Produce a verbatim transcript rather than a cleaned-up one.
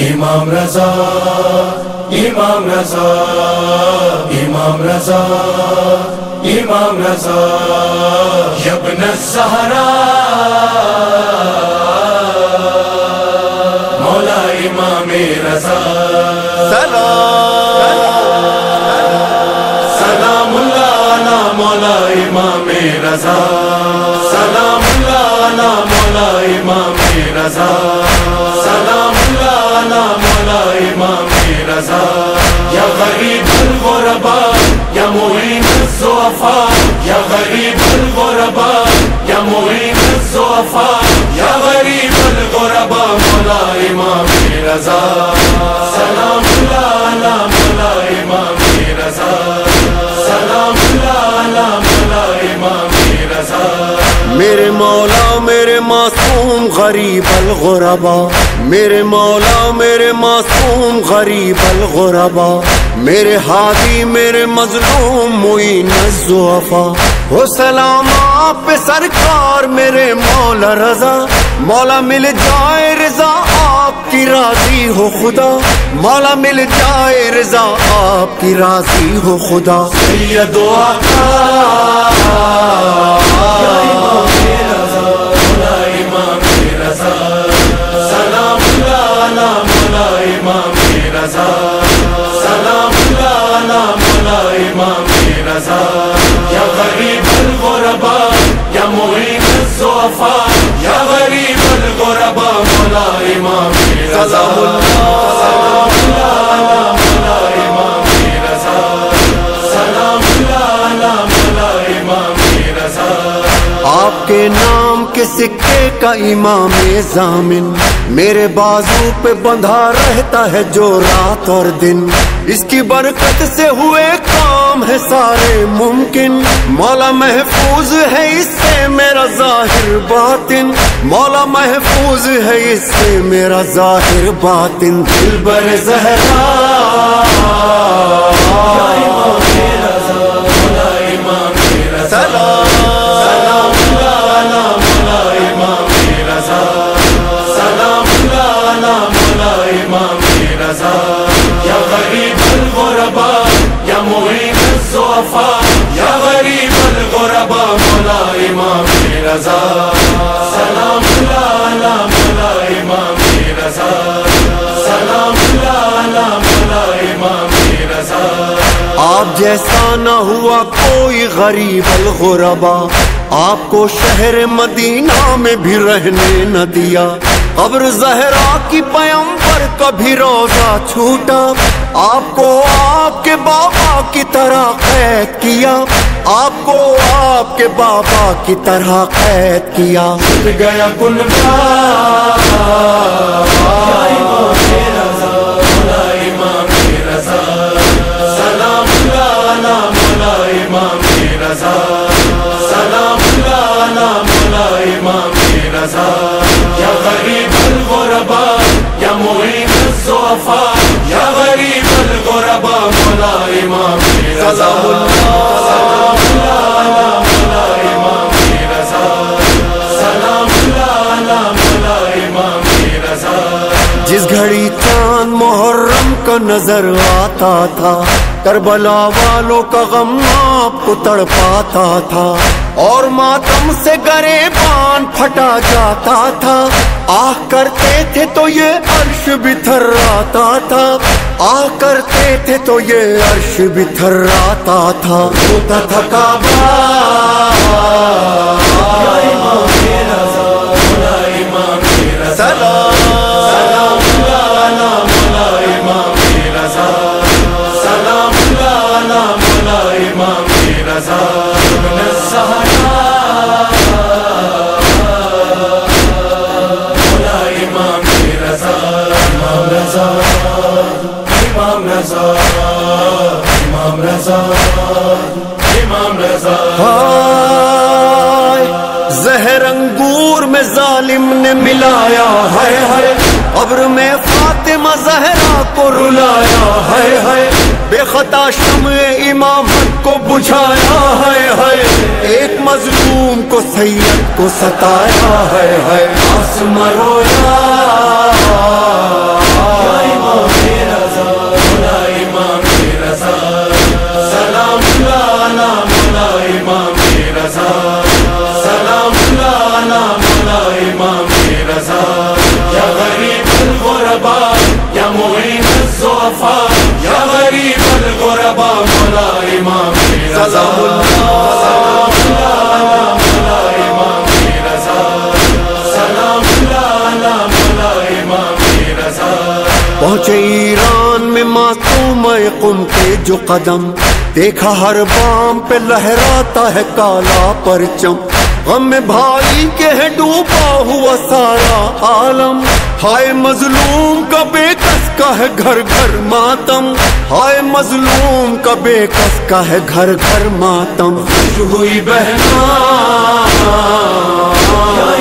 امام رضا امام رضا امام رضا امام رضا یا ابن الزہرا مولا امام رضا سلام اللہ علی مولا امام رضا سلام اللہ علی مولا امام رضا سلام اللہ علی مولا امام رضا یا غریب الغرباء یا معین الضعفاء یا غریب الغرباء یا معین الضعفاء یا غریب الغرباء مولا امام رضا سلام اللہ علی مولا امام رضا سلام اللہ علی مولا امام رضا میرے مولا میرے معصوم غریب الغرباء میرے مولا میرے معصوم غریب الغرباء میرے ہادی میرے مظلوم معین الضعفاء ہو سلام آپ پہ سرکار میرے مولا رضا مولا مل جائے رضا آپ کی راضی ہو خدا مولا مل جائے رضا آپ کی راضی ہو خدا سید و آقا مولا امام رضا سلام اللہ علی مولا امام رضا سلام اللہ علی مولا امام رضا یا غریب الغرباء یا معین الضعفاء یا غریب الغرباء مولا امام رضا سلام اللہ علی مولا امام رضا سلام اللہ علی مولا امام رضا آپ کے نام کے سکے کا امام ضامن میرے بازو پہ بندھا رہتا ہے جو رات اور دن اس کی برکت سے ہوئے کام ہے سارے ممکن مولا محفوظ ہے اس سے میرا ظاہر باطن مولا محفوظ ہے اس سے میرا ظاہر باطن دلبر زہرا یا غریب الغرباء یا معین الضعفاء یا غریب الغرباء مولا امام رضا سلام اللہ علی مولا امام رضا سلام اللہ علی مولا امام رضا آپ جیسا نہ ہوا کوئی غریب الغرباء آپ کو شہر مدینہ میں بھی رہنے نہ دیا قبر زہرا کی پیمبر کبھی روزہ چھوٹا آپ کو آپ کے بابا کی طرح قید کیا آپ کو آپ کے بابا کی طرح قید کیا گیا کنبا مولا امام رضا سلام اللہ علی مولا امام رضا سلام اللہ علی مولا امام رضا یا غریب الغرباء یا معین الضعفاء یا غریب الغرباء مولا امام رضا سلام اللہ علی مولا امام رضا سلام اللہ علی مولا امام رضا جس گھڑی چاند محرم کا نظر آتا تھا کربلا والوں کا غم آپ کو تڑپاتا تھا اور ماتم سے گریبان پھٹا جاتا تھا آہ کرتے تھے تو یہ عرش بھی تھراتا تھا آہ کرتے تھے تو یہ عرش بھی تھراتا تھا روتا تھا کعبہ مولا امام رضا سلام اللہ علی مولا امام رضا سلام اللہ علی مولا امام رضا ابن الزہرا مولا امام رضا امام رضا امام رضا امام رضا امام رضا ہائے زہر انگور میں ظالم نے ملایا ہے ہے قبر میں فاطمہ زہرا کو رلایا ہے ہے بے خطا شمع امامت کو بجھایا ہے ہے ایک مظلوم کو سید کو ستایا ہے ہے آسماں رویا رضا پہنچے ایران میں معصوم قم کے جو قدم، دیکھا ہر بام پہ لہراتا ہے کالا پرچم، غم میں بھائی کے ہے ڈوبا ہوا سارا عالم، ہائے مظلوم کا بے کس کا ہے گھر گھر ماتم، ہائے مظلوم کا بے کس کا ہے گھر گھر ماتم، ہوئی بہنا